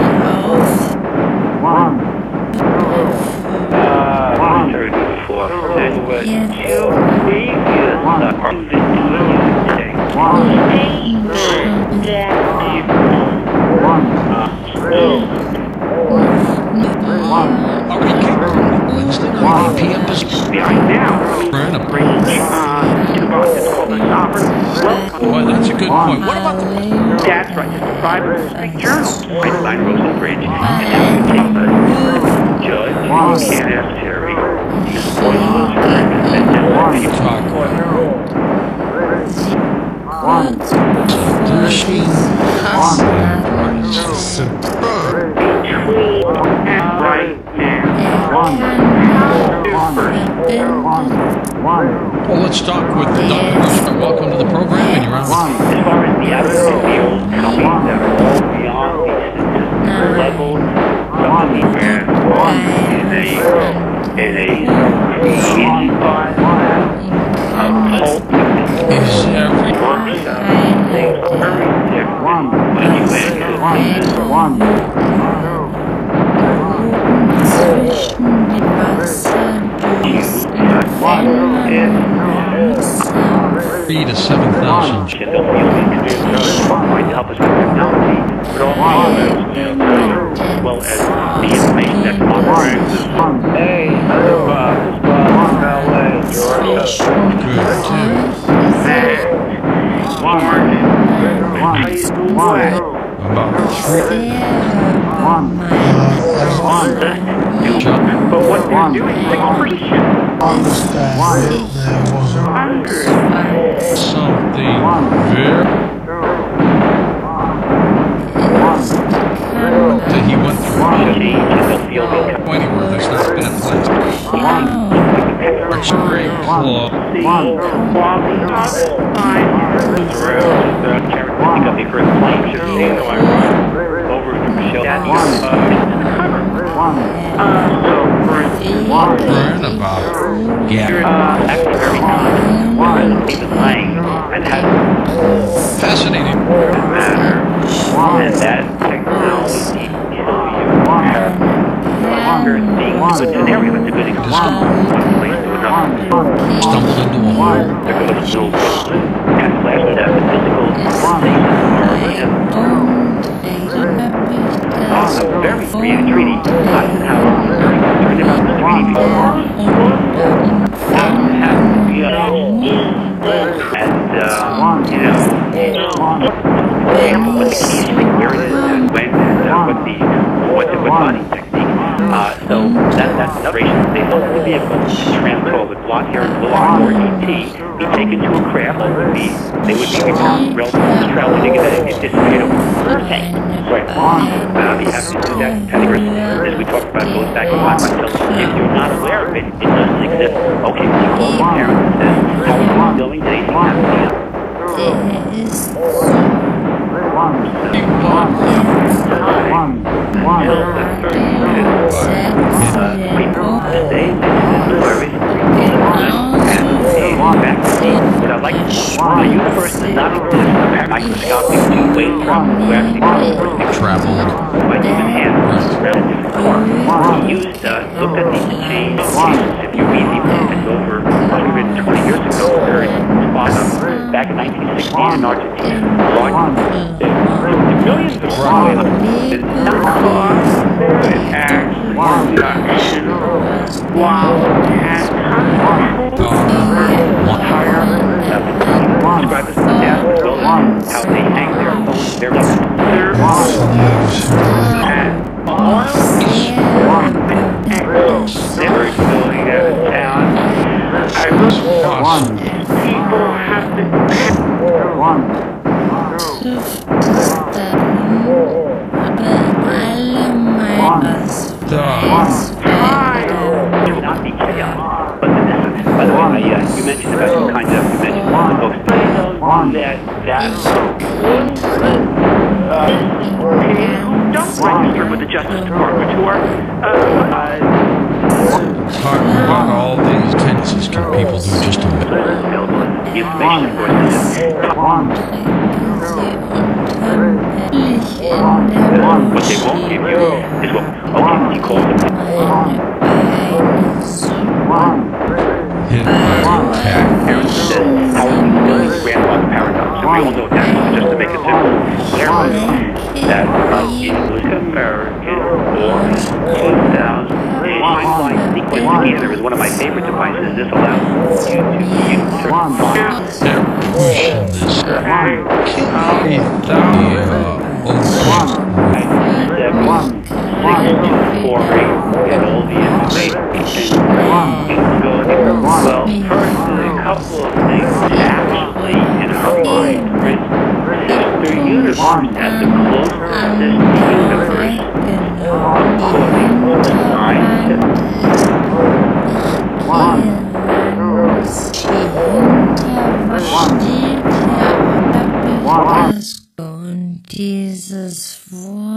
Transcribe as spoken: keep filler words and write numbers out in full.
Boy, that's a good point. What about the... That's right, it's the Private Street Journal. Einstein Rosenbridge. And now you take the judge, you can't ask Terry. He's voiceless. And then you talk. The machine has between right now. Well, let's talk with Doctor Roosevelt. Welcome to the program, and you're on with... As far as the evidence field coming that are all beyond the level, some of these men in a in a created by a cult Is every... works out things very different when you enter one. Three to seven thousand. Might help us with technology, but also as well as the information that's on the Hey, hello, Bob. It's Bob from L A, Georgia. Good, too. About three. But what they're doing is secretion. Something very... that he went through. Anywhere there's not been a place. X-ray club. Pick up the first plane, should say, so I run over to Michelle. Uh, so, for Burn about. Yeah. uh, actually very common. One, even lying, and has Fascinating. matter, and that technology, you know, you have longer things. It's a scenario, it's a good example. One place to another. Stumbled into a hole. There goes no good. And last step, the physical sensations are just on a very creative treaty. Eisenhower was very concerned about this treaty before. And, uh, you know, for example, what the keys to where it is and when and uh, what the what the what body technique. Uh, so that that's separation. They look at the vehicle, transfer the block here and block or E T, be taken to a craft that would be they would be returned relative to travel to get that anticipated perfect. Right. Uh, you have to do that category. As we talked about, goes back to why myself. If you're not aware of it, it doesn't exist. Okay, you call the parent and says, how are you doing? Did anything happen to you? People stay in the worries and back to me. But I like the universe does not exist a microscopic two-way travel who actually Traveled. by human hands relative to car. He used, uh, looked at the exchange changes. If you read the book, it's over one hundred twenty years ago, very spot on. Back in nineteen sixteen in Argentina, millions of Broadway is not caused it actually production while it has higher describe this as death, how they hang their phones, their their and all never going out of town. I was people have to one. It will not be chaos. But this is, by the way, I, uh, you mentioned about some kind of, you mentioned the ghost. That, that, uh, who don't register with the Justice Department, who are, uh, Talking about all these tendencies can people do just a bit. information, of course, is one. What they won't give we'll note that one just to make it simple. Remember that in Lucifer in August two thousand, the timeline sequence scanner is one of my favorite devices. This allows you to use certain files. Get all the information. Well, first, there's a couple of things actually in our mind. Sister universe has the closest universe according to scientific. Und dieses Wort